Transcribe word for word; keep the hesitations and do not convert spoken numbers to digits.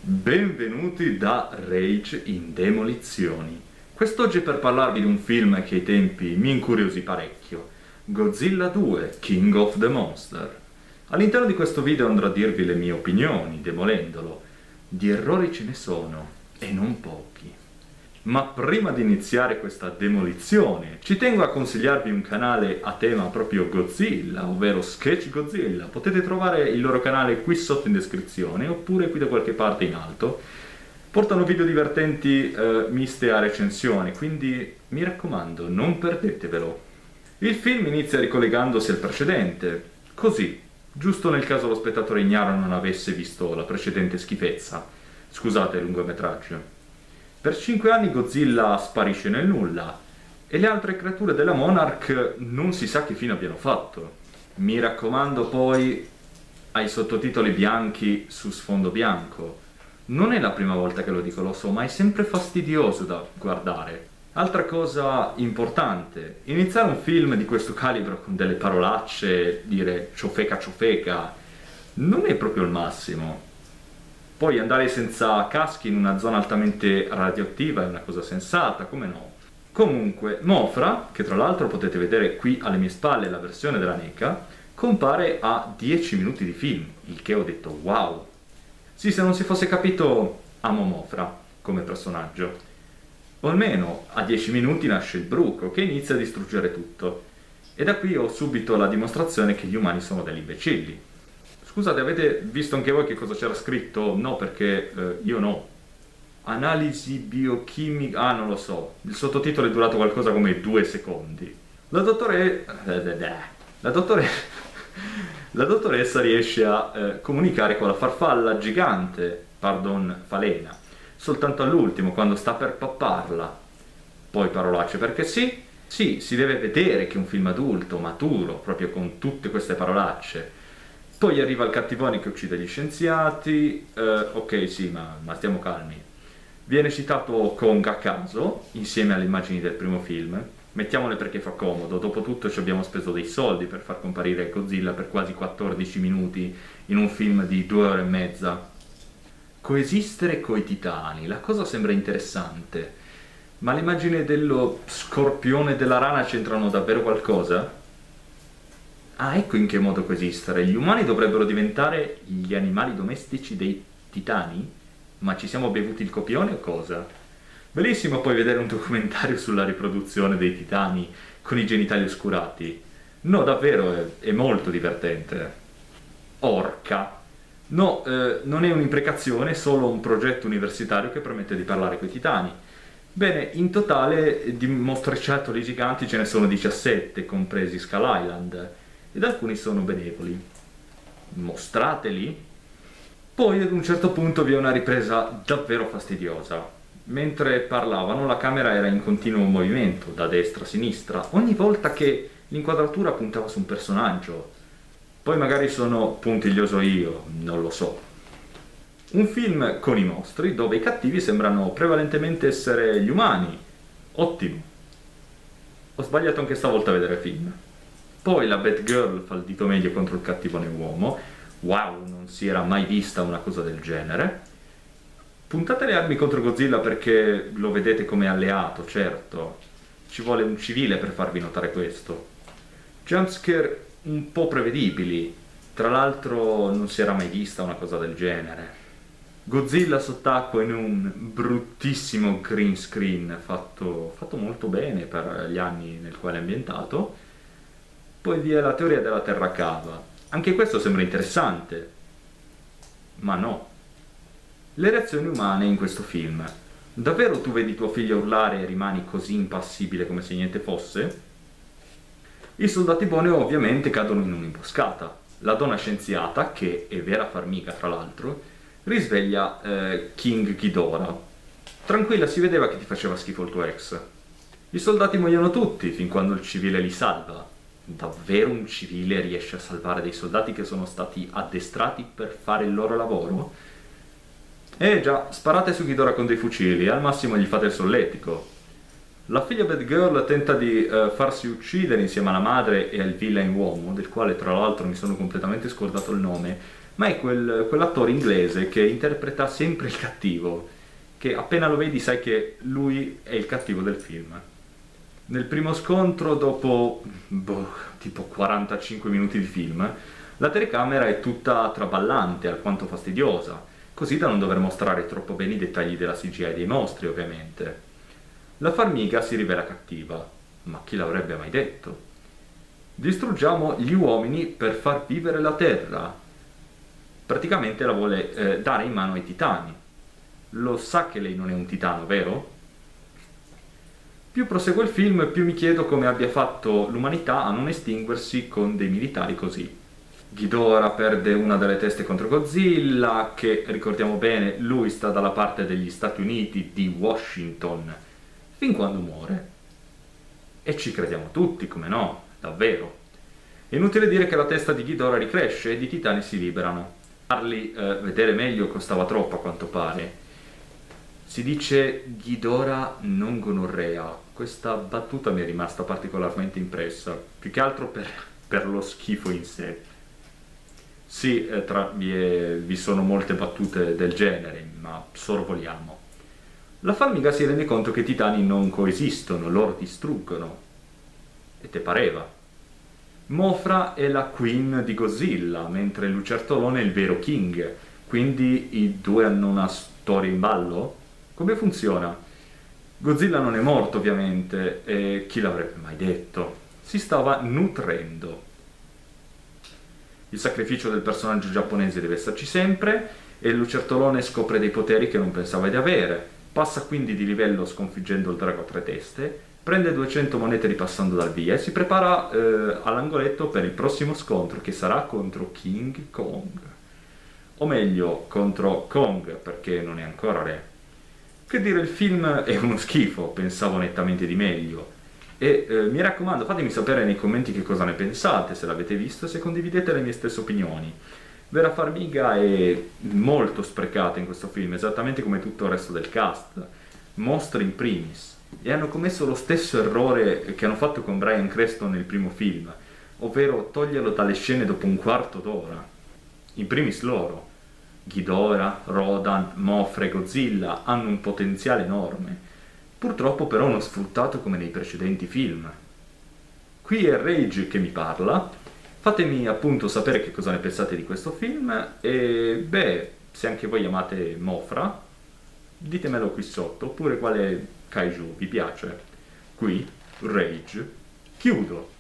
Benvenuti da Rage in Demolizioni. Quest'oggi è per parlarvi di un film che ai tempi mi incuriosì parecchio, Godzilla due, King of the Monster. All'interno di questo video andrò a dirvi le mie opinioni, demolendolo. Di errori ce ne sono, e non pochi. Ma prima di iniziare questa demolizione, ci tengo a consigliarvi un canale a tema proprio Godzilla, ovvero Sketch Godzilla. Potete trovare il loro canale qui sotto in descrizione, oppure qui da qualche parte in alto. Portano video divertenti eh, miste a recensione, quindi mi raccomando, non perdetevelo. Il film inizia ricollegandosi al precedente, così, giusto nel caso lo spettatore ignaro non avesse visto la precedente schifezza. Scusate il lungometraggio. Per cinque anni Godzilla sparisce nel nulla e le altre creature della Monarch non si sa che fine abbiano fatto. Mi raccomando poi ai sottotitoli bianchi su sfondo bianco. Non è la prima volta che lo dico, lo so, ma è sempre fastidioso da guardare. Altra cosa importante, iniziare un film di questo calibro con delle parolacce, dire ciofeca ciofeca, non è proprio il massimo. Poi andare senza caschi in una zona altamente radioattiva è una cosa sensata, come no? Comunque, Mothra, che tra l'altro potete vedere qui alle mie spalle la versione della NECA, compare a dieci minuti di film, il che ho detto wow! Sì, se non si fosse capito, amo Mothra come personaggio. O almeno a dieci minuti nasce il bruco, che inizia a distruggere tutto. E da qui ho subito la dimostrazione che gli umani sono degli imbecilli. Scusate, avete visto anche voi che cosa c'era scritto? No, perché eh, io no. Analisi biochimica... Ah, non lo so. Il sottotitolo è durato qualcosa come due secondi. La dottore... La dottore... La dottoressa riesce a eh, comunicare con la farfalla gigante, pardon, falena, soltanto all'ultimo, quando sta per papparla. Poi parolacce, perché sì, sì, si deve vedere che è un film adulto, maturo, proprio con tutte queste parolacce. Poi arriva il cattivone che uccide gli scienziati, eh, ok sì, ma, ma stiamo calmi. Viene citato Kong a caso, insieme alle immagini del primo film. Mettiamole perché fa comodo, dopotutto ci abbiamo speso dei soldi per far comparire Godzilla per quasi quattordici minuti in un film di due ore e mezza. Coesistere coi titani, la cosa sembra interessante, ma l'immagine dello scorpione e della rana c'entrano davvero qualcosa? Ah, ecco in che modo coesistere. Gli umani dovrebbero diventare gli animali domestici dei titani? Ma ci siamo bevuti il copione o cosa? Bellissimo poi vedere un documentario sulla riproduzione dei titani con i genitali oscurati. No, davvero, è, è molto divertente. Orca. No, eh, non è un'imprecazione, è solo un progetto universitario che permette di parlare coi titani. Bene, in totale di mostriciattoli giganti ce ne sono diciassette, compresi Skull Island. Ed alcuni sono benevoli. Mostrateli? Poi ad un certo punto vi è una ripresa davvero fastidiosa. Mentre parlavano la camera era in continuo movimento, da destra a sinistra, ogni volta che l'inquadratura puntava su un personaggio. Poi magari sono puntiglioso io, non lo so. Un film con i mostri, dove i cattivi sembrano prevalentemente essere gli umani. Ottimo. Ho sbagliato anche stavolta a vedere film. Poi la Batgirl fa il dito medio contro il cattivone uomo. Wow, non si era mai vista una cosa del genere. Puntate le armi contro Godzilla perché lo vedete come alleato, certo. Ci vuole un civile per farvi notare questo. Jumpscare un po' prevedibili. Tra l'altro non si era mai vista una cosa del genere. Godzilla sott'acqua in un bruttissimo green screen fatto, fatto molto bene per gli anni nel quale è ambientato. Poi vi è la teoria della terra cava. Anche questo sembra interessante. Ma no. Le reazioni umane in questo film. Davvero tu vedi tuo figlio urlare e rimani così impassibile come se niente fosse? I soldati buoni ovviamente cadono in un'imboscata. La donna scienziata, che è vera farmica tra l'altro, risveglia eh, King Ghidorah. Tranquilla, si vedeva che ti faceva schifo il tuo ex. I soldati muoiono tutti, fin quando il civile li salva. Davvero un civile riesce a salvare dei soldati che sono stati addestrati per fare il loro lavoro? Eh già, sparate su Ghidorah con dei fucili e al massimo gli fate il solletico. La figlia Batgirl tenta di uh, farsi uccidere insieme alla madre e al villain uomo, del quale tra l'altro mi sono completamente scordato il nome, ma è quel, quell'attore inglese che interpreta sempre il cattivo, che appena lo vedi sai che lui è il cattivo del film. Nel primo scontro, dopo boh, tipo quarantacinque minuti di film, la telecamera è tutta traballante, alquanto fastidiosa, così da non dover mostrare troppo bene i dettagli della C G I dei mostri, ovviamente. La farmiga si rivela cattiva, ma chi l'avrebbe mai detto? Distruggiamo gli uomini per far vivere la terra. Praticamente la vuole eh, dare in mano ai titani. Lo sa che lei non è un titano, vero? Più proseguo il film, più mi chiedo come abbia fatto l'umanità a non estinguersi con dei militari così. Ghidorah perde una delle teste contro Godzilla, che, ricordiamo bene, lui sta dalla parte degli Stati Uniti di Washington, fin quando muore. E ci crediamo tutti, come no, davvero. È inutile dire che la testa di Ghidorah ricresce e i titani si liberano. Farli eh, vedere meglio costava troppo, a quanto pare. Si dice Ghidorah non gonorrea. Questa battuta mi è rimasta particolarmente impressa, più che altro per, per lo schifo in sé. Sì, eh, tra, vi, è, vi sono molte battute del genere, ma sorvoliamo. La farmiga si rende conto che i titani non coesistono, loro distruggono. E te pareva? Mofra è la queen di Godzilla, mentre Lucertolone è il vero king. Quindi i due hanno una storia in ballo? Come funziona? Godzilla non è morto, ovviamente, e chi l'avrebbe mai detto? Si stava nutrendo. Il sacrificio del personaggio giapponese deve esserci sempre, e Lucertolone scopre dei poteri che non pensava di avere. Passa quindi di livello sconfiggendo il drago a tre teste, prende duecento monete ripassando dal via e si prepara eh, all'angoletto per il prossimo scontro, che sarà contro King Kong. O meglio, contro Kong, perché non è ancora re. Che dire, il film è uno schifo, pensavo nettamente di meglio. E eh, mi raccomando, fatemi sapere nei commenti che cosa ne pensate, se l'avete visto e se condividete le mie stesse opinioni. Vera Farmiga è molto sprecata in questo film, esattamente come tutto il resto del cast. Mostri in primis. E hanno commesso lo stesso errore che hanno fatto con Bryan Cranston nel primo film, ovvero toglierlo dalle scene dopo un quarto d'ora. In primis loro. Ghidorah, Rodan, Mothra e Godzilla hanno un potenziale enorme, purtroppo però non sfruttato come nei precedenti film. Qui è Rage che mi parla, fatemi appunto sapere che cosa ne pensate di questo film e beh, se anche voi amate Mothra, ditemelo qui sotto, oppure quale kaiju vi piace. Qui, Rage, chiudo.